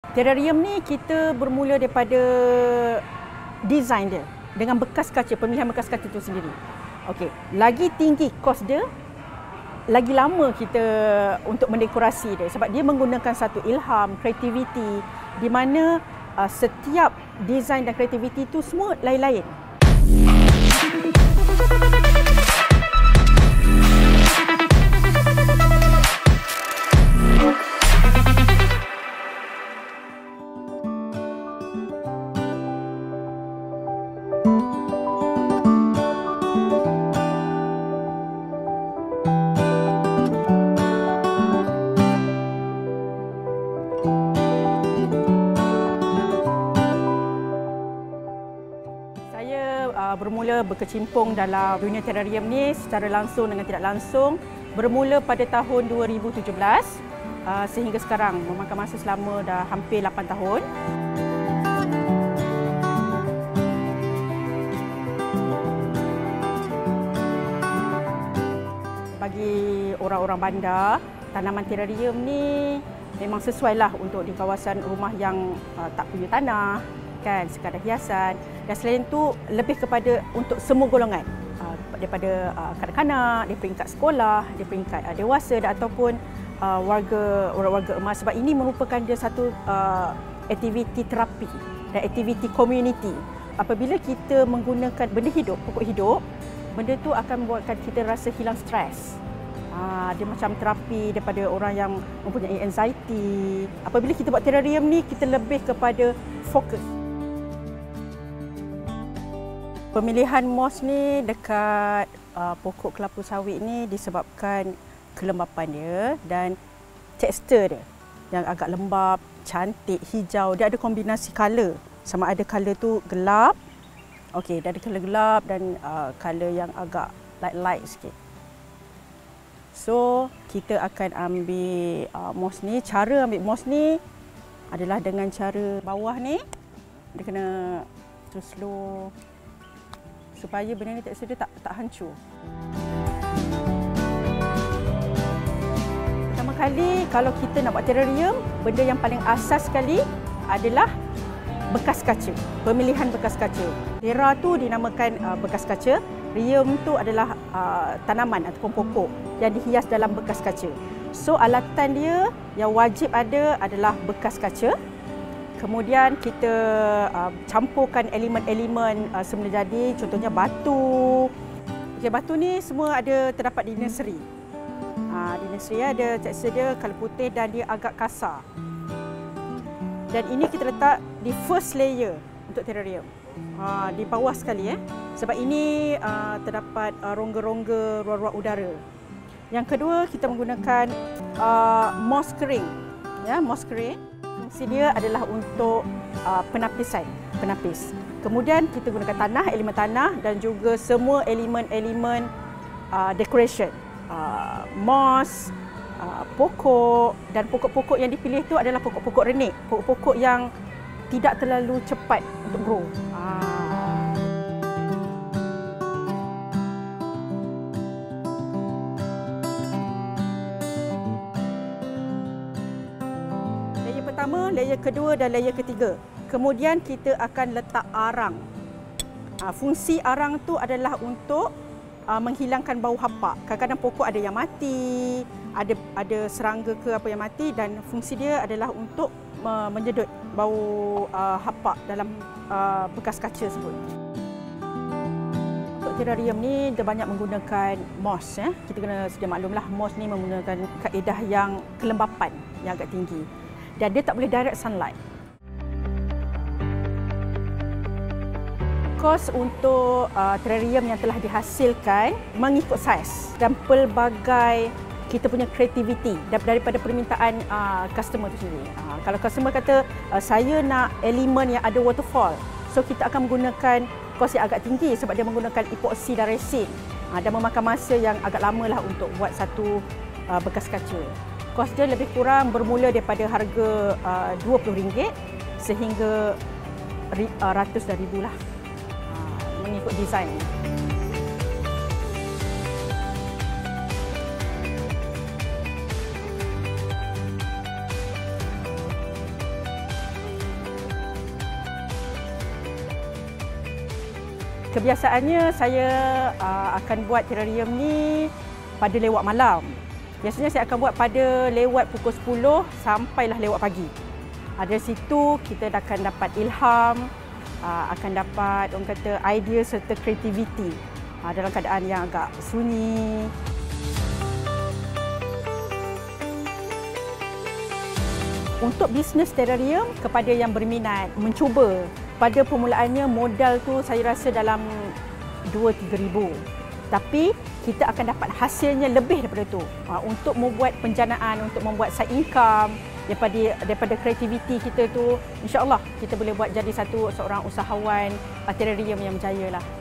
Terrarium ni kita bermula daripada design dia dengan bekas kaca, pemilihan bekas kaca itu sendiri. Okey, lagi tinggi kos dia, lagi lama kita untuk mendekorasi dia sebab dia menggunakan satu ilham, kreativiti di mana setiap design dan kreativiti itu semua lain-lain. Bermula berkecimpung dalam dunia terrarium ni secara langsung dengan tidak langsung bermula pada tahun 2017 sehingga sekarang, memakan masa selama dah hampir 8 tahun. Bagi orang-orang bandar, tanaman terrarium ni memang sesuailah untuk di kawasan rumah yang tak punya tanah, kan, sekadar hiasan. Dan selain itu lebih kepada untuk semua golongan, daripada kanak-kanak, di peringkat sekolah, di peringkat dewasa dan ataupun warga emas, sebab ini merupakan dia satu aktiviti terapi dan aktiviti community. Apabila kita menggunakan benda hidup, pokok hidup, benda tu akan membuatkan kita rasa hilang stres. Dia macam terapi daripada orang yang mempunyai anxiety. Apabila kita buat terrarium ni, kita lebih kepada fokus. Pemilihan moss ni dekat pokok kelapa sawit ni disebabkan kelembapan dia dan tekstur dia yang agak lembap, cantik, hijau. Dia ada kombinasi color. Sama ada color tu gelap, okey, dia ada color gelap dan color yang agak light sikit. So, kita akan ambil moss ni. Cara ambil moss ni adalah dengan cara bawah ni. Dia kena slow supaya benda ni tekstur dia tak hancur. Pertama kali kalau kita nak buat terrarium, benda yang paling asas sekali adalah bekas kaca, pemilihan bekas kaca. Terra tu dinamakan bekas kaca, rium tu adalah tanaman ataupun pokok yang dihias dalam bekas kaca. So alatan dia yang wajib ada adalah bekas kaca. Kemudian kita campurkan elemen-elemen semula jadi, contohnya batu. Okay, batu ni semua ada terdapat di nursery. Di nursery ada tekstur dia kalau putih dan dia agak kasar. Dan ini kita letak di first layer untuk terrarium. Di bawah sekali sebab ini terdapat rongga-rongga ruang-ruang udara. Yang kedua, kita menggunakan moss kering. Moss kering. Fungsi dia adalah untuk penapis. Kemudian kita gunakan tanah, elemen tanah dan juga semua elemen-elemen decoration. Moss, pokok, dan pokok-pokok yang dipilih itu adalah pokok-pokok renik, pokok-pokok yang tidak terlalu cepat untuk grow. Pertama, layer kedua dan layer ketiga. Kemudian kita akan letak arang. Fungsi arang tu adalah untuk menghilangkan bau hapak. Kadang-kadang pokok ada yang mati, ada serangga ke apa yang mati, dan fungsi dia adalah untuk menyedut bau hapak dalam bekas kaca tersebut. Untuk terrarium ni dia banyak menggunakan moss. Kita kena sedia maklumlah, moss ni menggunakan kaedah yang kelembapan yang agak tinggi. Dan dia tak boleh direct sunlight. Kos untuk terrarium yang telah dihasilkan mengikut saiz dan pelbagai kita punya kreativiti daripada permintaan customer itu sendiri. Kalau customer kata saya nak elemen yang ada waterfall, so kita akan menggunakan kos yang agak tinggi sebab dia menggunakan epoxy dan resin dan memakan masa yang agak lama lah untuk buat satu bekas kaca. Kos dia lebih kurang bermula daripada harga RM20 sehingga ratus dan ribu lah, mengikut desain. Kebiasaannya saya akan buat terrarium ni pada lewat malam. Biasanya saya akan buat pada lewat pukul 10 sampailah lewat pagi. Dari situ kita akan dapat ilham, akan dapat orang kata idea serta kreativiti dalam keadaan yang agak sunyi. Untuk bisnes terrarium, kepada yang berminat mencuba, pada permulaannya modal tu saya rasa dalam 2-3 ribu. Tapi kita akan dapat hasilnya lebih daripada tu. Untuk membuat penjanaan, untuk membuat side income daripada kreativiti kita tu, insya-Allah kita boleh buat jadi seorang usahawan terrarium yang berjaya lah.